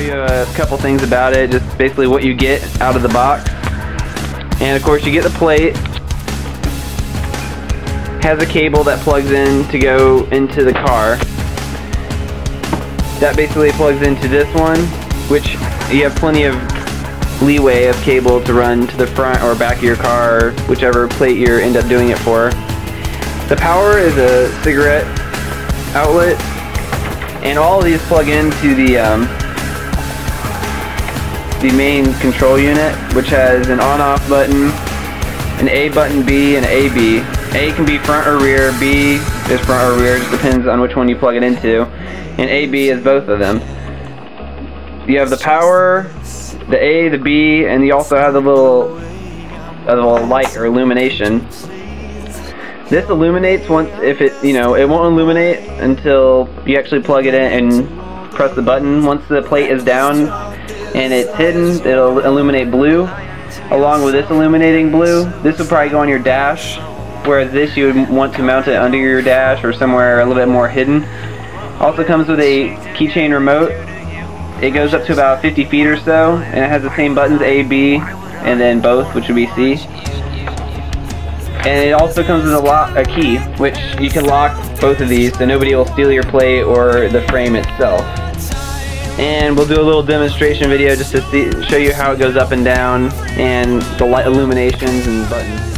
you a couple things about it, just basically what you get out of the box. And of course you get the plate. Has a cable that plugs in to go into the car. That basically plugs into this one, which you have plenty of leeway of cable to run to the front or back of your car, whichever plate you end up doing it for. The power is a cigarette outlet, and all of these plug into the main control unit, which has an on-off button, an A button B, and an AB. A can be front or rear, B is front or rear, just depends on which one you plug it into, and AB is both of them. You have the power, the A, the B, and you also have the little light or illumination. This illuminates once, if it, it won't illuminate until you actually plug it in and press the button. Once the plate is down and it's hidden, it'll illuminate blue, along with this illuminating blue. This will probably go on your dash, whereas this you would want to mount it under your dash or somewhere a little bit more hidden. Also comes with a keychain remote. It goes up to about 50 feet or so, and it has the same buttons, A, B, and then both, which would be C. And it also comes with a key, which you can lock both of these so nobody will steal your plate or the frame itself. And we'll do a little demonstration video just to show you how it goes up and down and the light illuminations and buttons.